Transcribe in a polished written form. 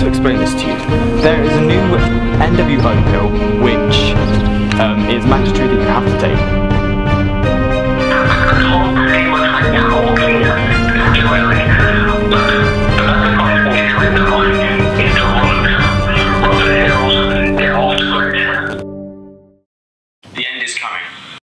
to explain this to you. There is a new NWO pill which is mandatory that you have to take. The end is coming.